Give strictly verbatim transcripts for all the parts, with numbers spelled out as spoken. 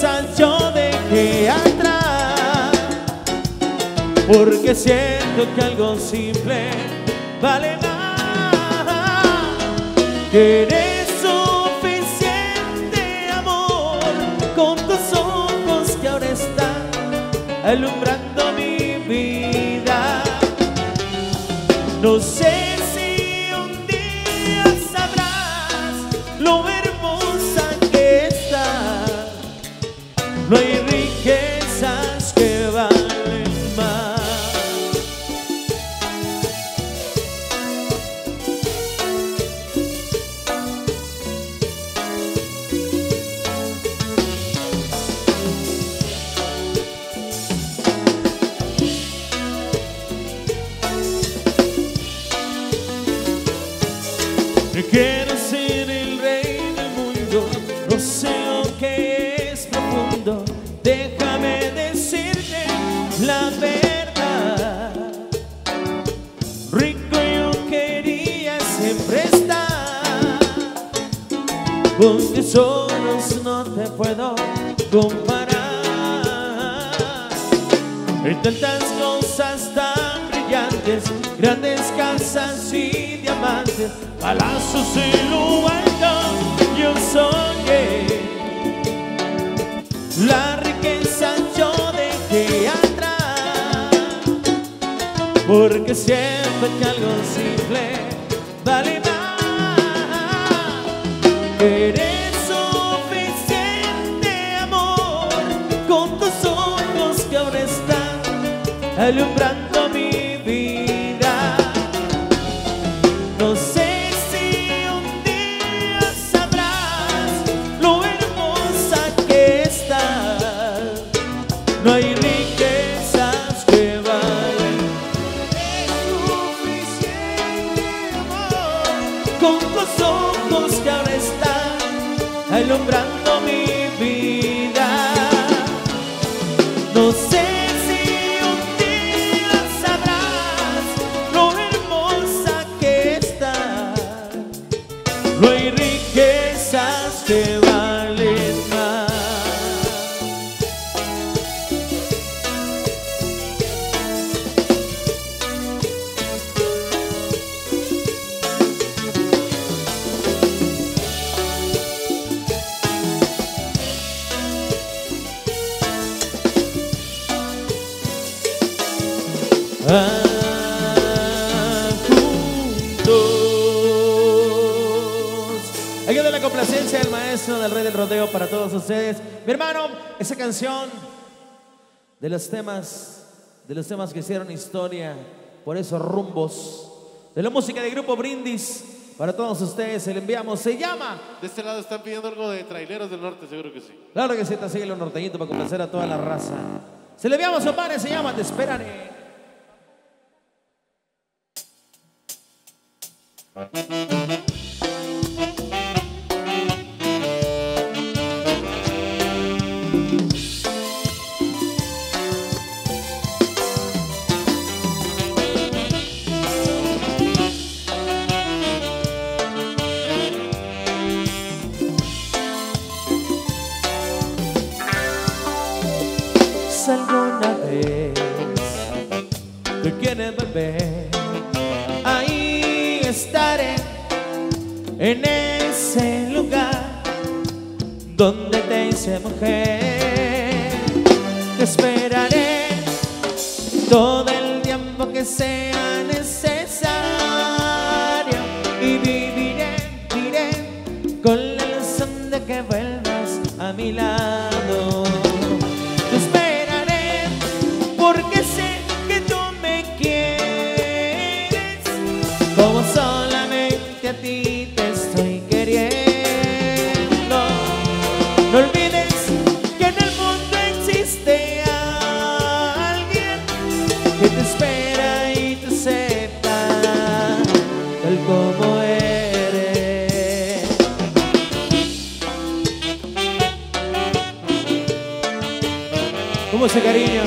riquezas yo dejé atrás, porque siento que algo simple vale más. Que eres suficiente, amor, con tus ojos que ahora están alumbrando mi vida. No sé si un día sabrás lo hermosa que está. No hay riquezas que valen más. Quiero ser el rey del mundo, no sé lo que es profundo. Déjame decirte la verdad. Rico yo quería siempre estar, con tesoros no te puedo comparar. Hay tantas cosas tan brillantes, grandes casas y diamantes, palacios en lo alto. Yo soñé la riqueza, yo dejé atrás, porque siempre que algo simple vale más. Eres suficiente, amor, con tus ojos que ahora están alumbrando mi vida. No sé no hay riquezas que valen. Es suficiente, amor, con tus ojos que ahora están alumbrando mi vida. No sé si un día sabrás lo hermosa que está. No hay riquezas que valen más. Ah, juntos. Hay que dar la complacencia del maestro del rey del rodeo para todos ustedes. Mi hermano, esa canción de los temas, de los temas que hicieron historia por esos rumbos, de la música de Grupo Brindis, para todos ustedes se le enviamos. Se llama. De este lado están pidiendo algo de Traileros del Norte, seguro que sí. Claro que sí, te sigue los norteñitos para complacer a toda la raza. Se le enviamos a padre, se llama Te esperaré. Si alguna vez tú quieres volver, ahí estaré, en ese lugar donde te hice mujer. Te esperaré todo el tiempo que sea necesario y viviré, viviré con la ilusión de que vuelvas a mi lado. Te esperaré porque sé que tú me quieres como solamente a ti te estoy queriendo. No olvides que en el mundo existe alguien que te espera y te acepta tal como eres. ¿Cómo ese cariño?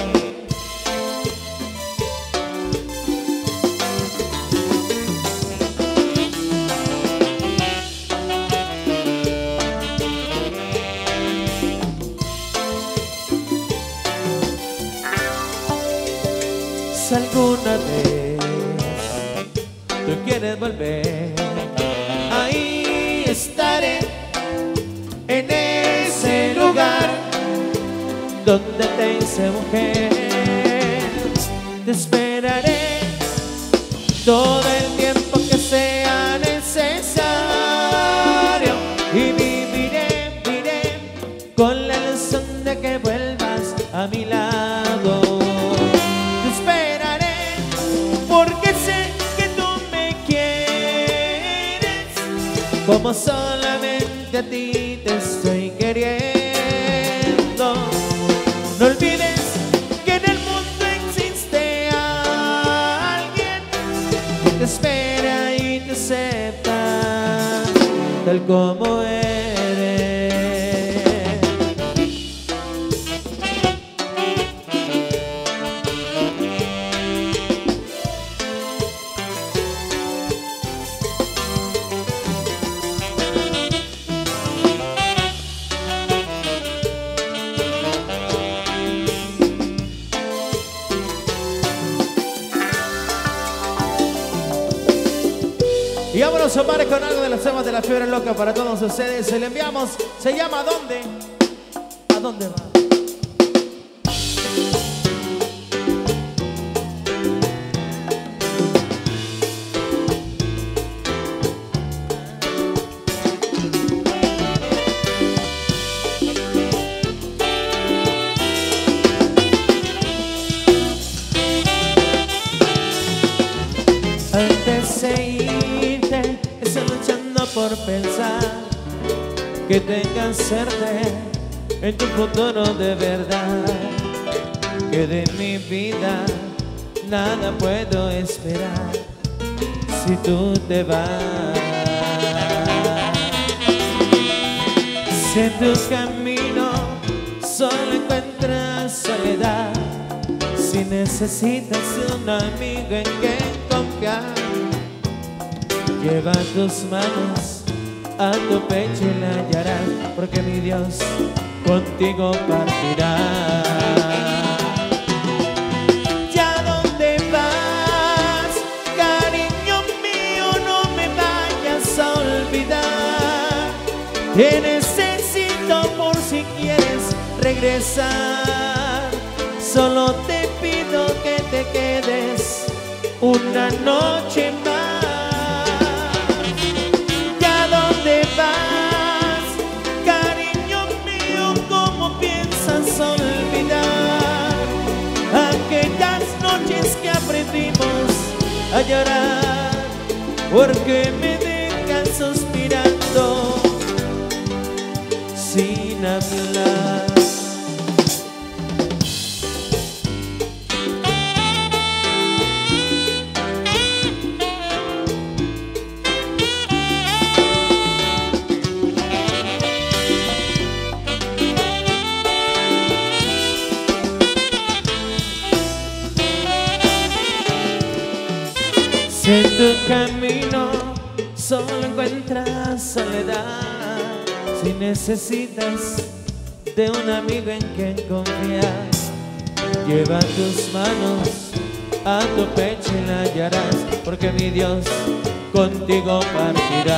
Si alguna vez tú quieres volver, ahí estaré, en ese lugar donde te hice mujer. Te esperaré todo el tiempo que sea necesario y viviré, viviré con la ilusión de que vuelvas a mi lado. Te esperaré porque sé que tú me quieres como solamente a ti te estoy queriendo. No olvides que en el mundo existe alguien que te espera y te acepta tal como eres. Y vámonos, Omar, con algo de los temas de la fiebre loca para todos ustedes. Se le enviamos, se llama ¿A dónde? ¿A dónde va? Antes de irte, estoy luchando por pensar que tengas suerte en tu futuro de verdad. Que de mi vida nada puedo esperar si tú te vas. Si en tu camino solo encuentras soledad, si necesitas un amigo en quien confiar, lleva tus manos a tu pecho y la hallarás, porque mi Dios contigo partirá. ¿Ya dónde vas, cariño mío? No me vayas a olvidar. Te necesito por si quieres regresar. Solo te pido que te quedes una noche más. ¿Ya dónde vas, cariño mío? ¿Cómo piensas olvidar aquellas noches que aprendimos a llorar? Porque me dejan suspirando sin hablar. Si en tu camino solo encuentras soledad, si necesitas de un amigo en quien confiar, lleva tus manos a tu pecho y la hallarás, porque mi Dios contigo partirá.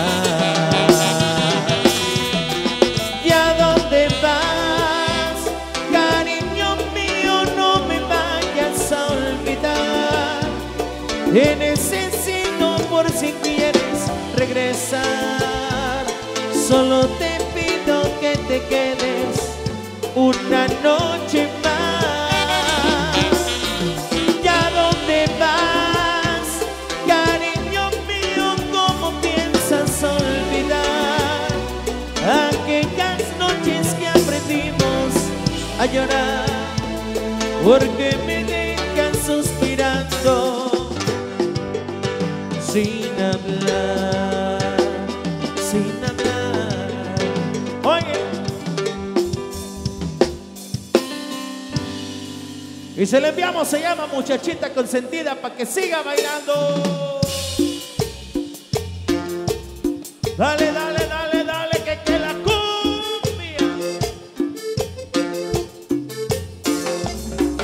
¿Y a dónde vas, cariño mío? No me vayas a olvidar. Te necesito por si quieres regresar. Solo te pido que te quedes una noche más. ¿Ya dónde vas, cariño mío? ¿Cómo piensas olvidar aquellas noches que aprendimos a llorar? Porque me dejan suspirando sin hablar, sin hablar. Oye, y se le enviamos, se llama Muchachita Consentida, para que siga bailando. Dale.